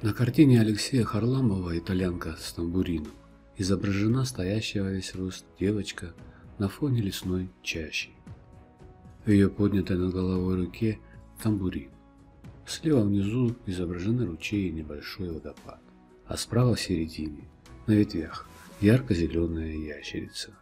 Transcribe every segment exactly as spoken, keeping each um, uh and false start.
На картине Алексея Харламова «Итальянка с тамбурином» изображена стоящая во весь рост девочка на фоне лесной чащи. В ее поднятой над головой руке тамбурин. Слева внизу изображены ручей и небольшой водопад, а справа в середине, на ветвях, ярко-зеленая ящерица.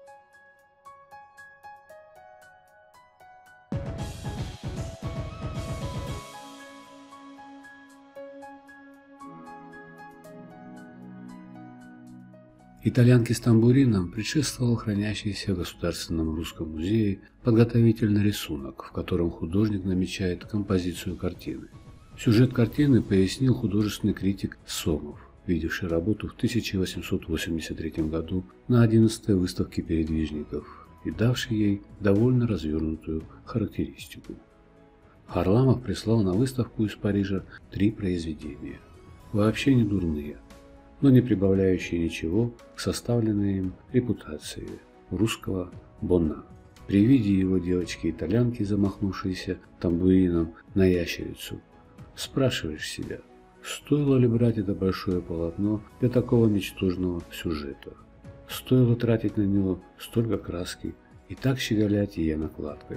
«Итальянке с тамбурином» предшествовал хранящийся в Государственном русском музее подготовительный рисунок, в котором художник намечает композицию картины. Сюжет картины пояснил художественный критик Сомов, видевший работу в тысяча восемьсот восемьдесят третьем году на одиннадцатой выставке передвижников и давший ей довольно развернутую характеристику. Харламов прислал на выставку из Парижа три произведения, вообще не дурные, но не прибавляющие ничего к составленной им репутации русского бонна. При виде его девочки-итальянки, замахнувшейся тамбурином на ящерицу, спрашиваешь себя, стоило ли брать это большое полотно для такого ничтожного сюжета? Стоило тратить на него столько краски и так щеголять ее накладкой?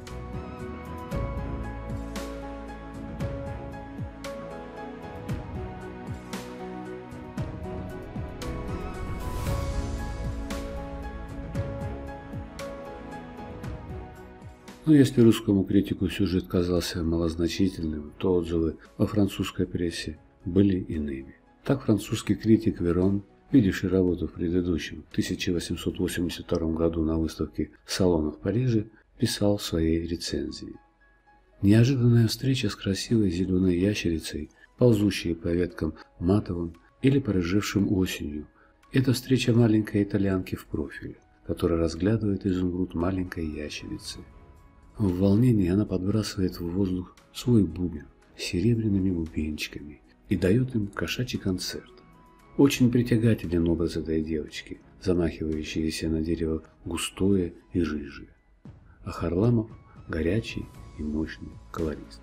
Но если русскому критику сюжет казался малозначительным, то отзывы во французской прессе были иными. Так французский критик Верон, видевший работу в предыдущем тысяча восемьсот восемьдесят втором году на выставке салона в Париже, писал в своей рецензии: «Неожиданная встреча с красивой зеленой ящерицей, ползущей по веткам матовым или порыжевшим осенью, это встреча маленькой итальянки в профиль, которая разглядывает изумруд маленькой ящерицы. В волнении она подбрасывает в воздух свой бубен с серебряными бубенчиками и дает им кошачий концерт. Очень притягателен образ этой девочки, замахивающейся на дерево густое и рыжее. А Харламов – горячий и мощный колорист».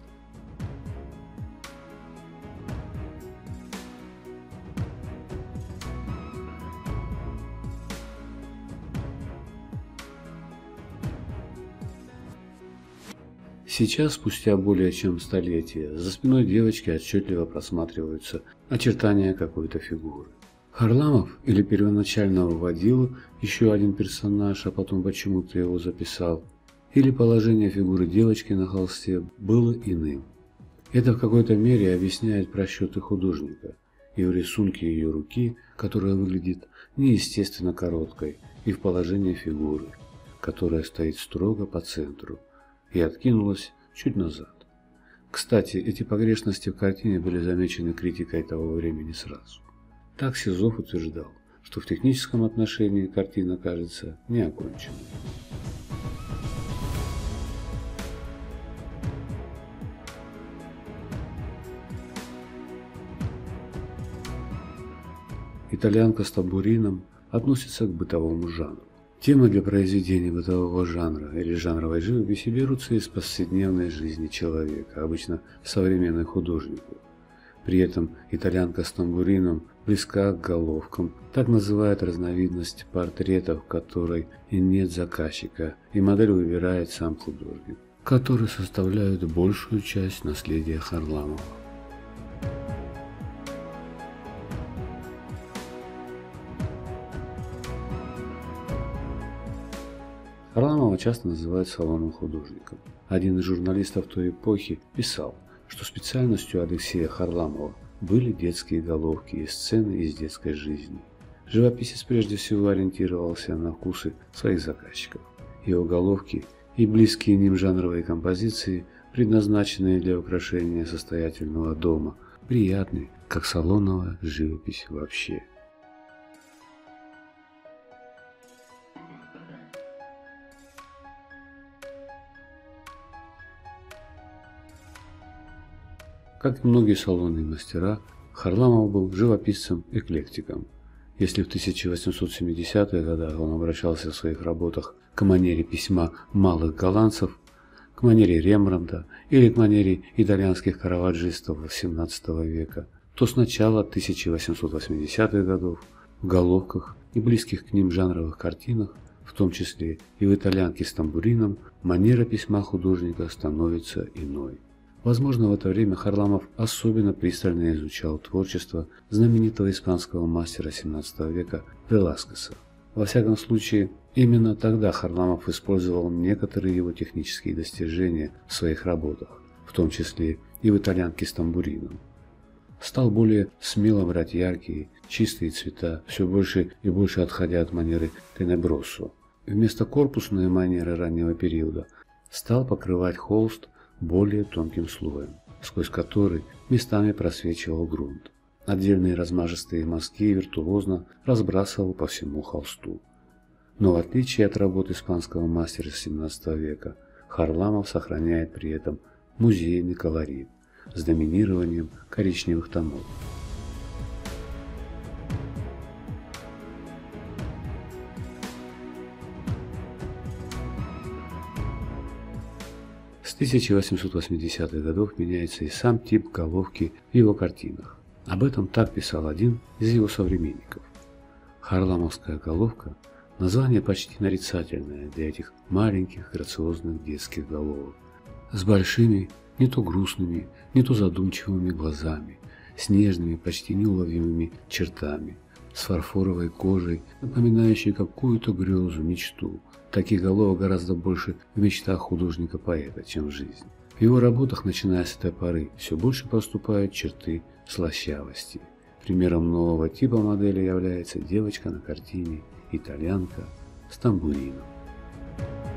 Сейчас, спустя более чем столетие, за спиной девочки отчетливо просматриваются очертания какой-то фигуры. Харламов или первоначально вводил еще один персонаж, а потом почему-то его записал, или положение фигуры девочки на холсте было иным. Это в какой-то мере объясняет просчеты художника и в рисунке ее руки, которая выглядит неестественно короткой, и в положении фигуры, которая стоит строго по центру и откинулась чуть назад. Кстати, эти погрешности в картине были замечены критикой того времени сразу. Так Сизов утверждал, что в техническом отношении картина кажется неоконченной. «Итальянка с тамбурином» относится к бытовому жанру. Темы для произведений бытового жанра или жанровой живописи берутся из повседневной жизни человека, обычно современной художнику. При этом «Итальянка с тамбурином» близка к головкам, так называют разновидность портретов, в которой и нет заказчика, и модель выбирает сам художник, которые составляют большую часть наследия Харламова. Харламова часто называют салонным художником. Один из журналистов той эпохи писал, что специальностью Алексея Харламова были детские головки и сцены из детской жизни. Живописец прежде всего ориентировался на вкусы своих заказчиков. Его головки и близкие ним жанровые композиции, предназначенные для украшения состоятельного дома, приятны, как салоновая живопись вообще. Как и многие салонные мастера, Харламов был живописцем-эклектиком. Если в тысяча восемьсот семидесятых годах он обращался в своих работах к манере письма малых голландцев, к манере Рембрандта или к манере итальянских караваджистов семнадцатого века, то с начала тысяча восемьсот восьмидесятых годов в головках и близких к ним жанровых картинах, в том числе и в «Итальянке с тамбурином», манера письма художника становится иной. Возможно, в это время Харламов особенно пристально изучал творчество знаменитого испанского мастера семнадцатого века Веласкеса. Во всяком случае, именно тогда Харламов использовал некоторые его технические достижения в своих работах, в том числе и в «Итальянке с тамбурином». Стал более смело брать яркие, чистые цвета, все больше и больше отходя от манеры тенеброссо. Вместо корпусной манеры раннего периода стал покрывать холст более тонким слоем, сквозь который местами просвечивал грунт. Отдельные размашистые мазки виртуозно разбрасывал по всему холсту. Но в отличие от работ испанского мастера семнадцатого века, Харламов сохраняет при этом музейный колорит с доминированием коричневых тонов. С тысяча восемьсот восьмидесятых годов меняется и сам тип головки в его картинах. Об этом так писал один из его современников. Харламовская головка – название почти нарицательное для этих маленьких грациозных детских головок, с большими, не то грустными, не то задумчивыми глазами, с нежными, почти неуловимыми чертами, с фарфоровой кожей, напоминающей какую-то грезу, мечту. Таких головок гораздо больше в мечтах художника-поэта, чем в жизни. В его работах, начиная с этой поры, все больше проступают черты слащавости. Примером нового типа модели является девочка на картине «Итальянка с тамбурином».